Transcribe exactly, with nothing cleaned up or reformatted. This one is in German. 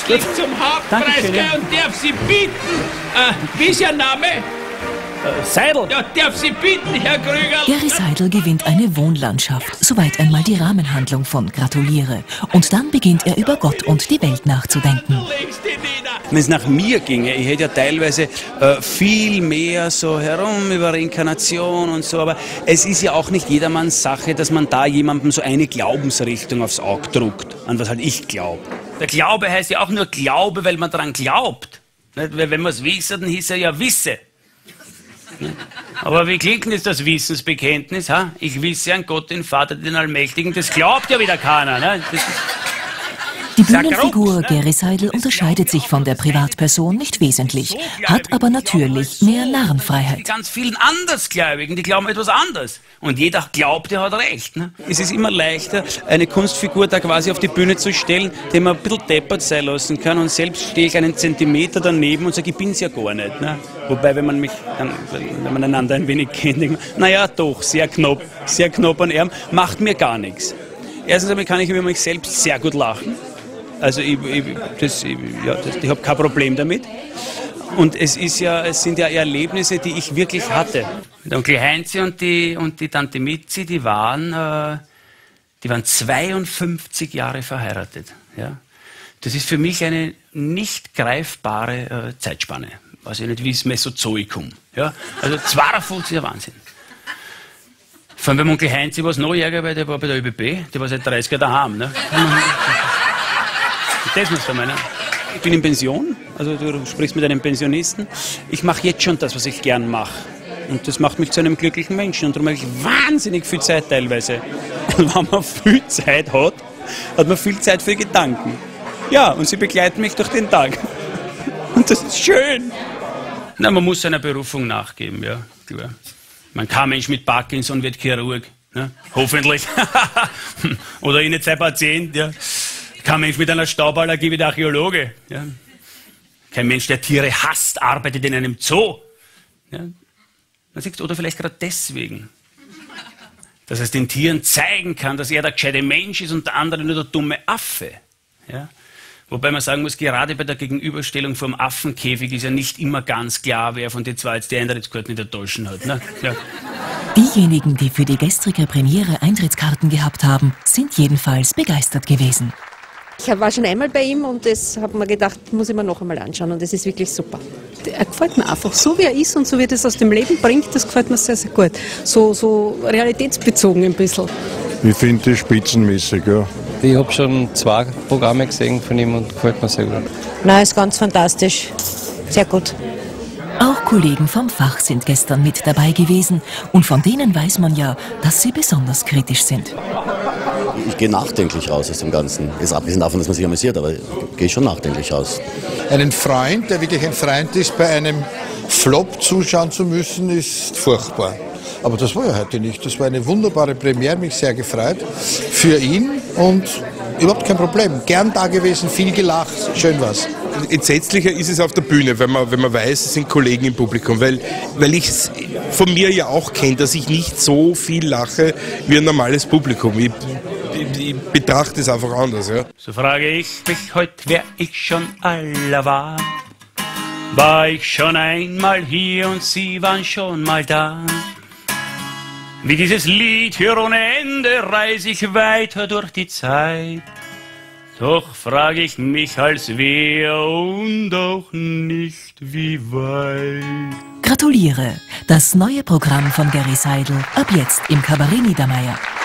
herzlich zum Hauptpreis gehen und darf Sie bitten, äh, wie ist Ihr Name? Äh, Seidel. Ja, darf Sie bitten, Herr Krügerl. Gary Seidel gewinnt eine Wohnlandschaft, soweit einmal die Rahmenhandlung von Gratuliere. Und dann beginnt er über Gott und die Welt nachzudenken. Wenn es nach mir ginge, ich hätte ja teilweise äh, viel mehr so herum über Reinkarnation und so, aber es ist ja auch nicht jedermanns Sache, dass man da jemandem so eine Glaubensrichtung aufs Auge druckt, an was halt ich glaube. Der Glaube heißt ja auch nur Glaube, weil man daran glaubt. Nicht? Weil wenn man es wisse, dann hieß er ja Wisse. Aber wie klingt jetzt das Wissensbekenntnis? Ha? Ich wisse an Gott, den Vater, den Allmächtigen. Das glaubt ja wieder keiner. Ne? Das ist Die Bühnenfigur Gary Seidel unterscheidet sich von der Privatperson nicht wesentlich, hat aber natürlich mehr Narrenfreiheit. Die ganz vielen Andersgläubigen, die glauben etwas anderes. Und jeder glaubt, er hat recht. Ne? Es ist immer leichter, eine Kunstfigur da quasi auf die Bühne zu stellen, die man ein bisschen deppert sein lassen kann. Und selbst stehe ich einen Zentimeter daneben und sage, ich bin's ja gar nicht. Ne? Wobei, wenn man mich, dann, wenn man einander ein wenig kennt, denkt man, naja, doch, sehr knapp, sehr knapp an Arm, macht mir gar nichts. Erstens einmal kann ich über mich selbst sehr gut lachen. Also ich, ich, das, ich, ja, das, ich habe kein Problem damit. Und es, ist ja, es sind ja Erlebnisse, die ich wirklich hatte. Der Onkel Heinzi und die, und die Tante Mitzi, die waren, äh, die waren zweiundfünfzig Jahre verheiratet. Ja? Das ist für mich eine nicht greifbare äh, Zeitspanne. Weiß ich nicht, wie das Mesozoikum. Ja? Also zweiundfünfzig ist Wahnsinn. Vor allem beim Onkel Heinzi war es noch ärger, weil der war bei der ÖBB, der war seit dreißig Jahren daheim. Ne? Das muss man meinen. Ich bin in Pension, also du sprichst mit einem Pensionisten. Ich mache jetzt schon das, was ich gern mache. Und das macht mich zu einem glücklichen Menschen. Und darum habe ich wahnsinnig viel Zeit teilweise. Und wenn man viel Zeit hat, hat man viel Zeit für Gedanken. Ja, und sie begleiten mich durch den Tag. Und das ist schön. Na, man muss seiner Berufung nachgeben, ja, klar. Man kein Mensch mit Parkinson wird Chirurg, ne? Hoffentlich. Oder in sein Patient, ja. Kein Mensch mit einer Stauballergie wird Archäologe. Ja. Kein Mensch, der Tiere hasst, arbeitet in einem Zoo. Ja. Man sieht, oder vielleicht gerade deswegen. Dass es den Tieren zeigen kann, dass er der gescheite Mensch ist und der andere nur der dumme Affe. Ja. Wobei man sagen muss, gerade bei der Gegenüberstellung vom Affenkäfig ist ja nicht immer ganz klar, wer von den zwei jetzt die Eintrittskarten in der Tasche hat. Ne? Ja. Diejenigen, die für die gestrige Premiere Eintrittskarten gehabt haben, sind jedenfalls begeistert gewesen. Ich war schon einmal bei ihm und das habe mir gedacht, muss ich mir noch einmal anschauen und es ist wirklich super. Er gefällt mir einfach, so wie er ist und so wie er das aus dem Leben bringt, das gefällt mir sehr, sehr gut. So, so realitätsbezogen ein bisschen. Ich finde das spitzenmäßig, ja. Ich habe schon zwei Programme gesehen von ihm und gefällt mir sehr gut. Nein, ist ganz fantastisch. Sehr gut. Auch Kollegen vom Fach sind gestern mit dabei gewesen und von denen weiß man ja, dass sie besonders kritisch sind. Ich gehe nachdenklich raus aus dem Ganzen. Jetzt abgesehen davon, dass man sich amüsiert, aber ich gehe schon nachdenklich raus. Einen Freund, der wirklich ein Freund ist, bei einem Flop zuschauen zu müssen, ist furchtbar. Aber das war ja heute nicht. Das war eine wunderbare Premiere, mich sehr gefreut für ihn und überhaupt kein Problem. Gern da gewesen, viel gelacht, schön war's. Entsetzlicher ist es auf der Bühne, wenn man, wenn man weiß, es sind Kollegen im Publikum, weil, weil ich es von mir ja auch kenne, dass ich nicht so viel lache wie ein normales Publikum. Ich, ich, ich betrachte es einfach anders. Ja. So frage ich mich heute, wer ich schon aller war. War ich schon einmal hier und Sie waren schon mal da? Wie dieses Lied hier ohne Ende reise ich weiter durch die Zeit. Doch frage ich mich als wer und auch nicht wie weit. Gratuliere! Das neue Programm von Gary Seidel ab jetzt im Kabarett Niedermaier.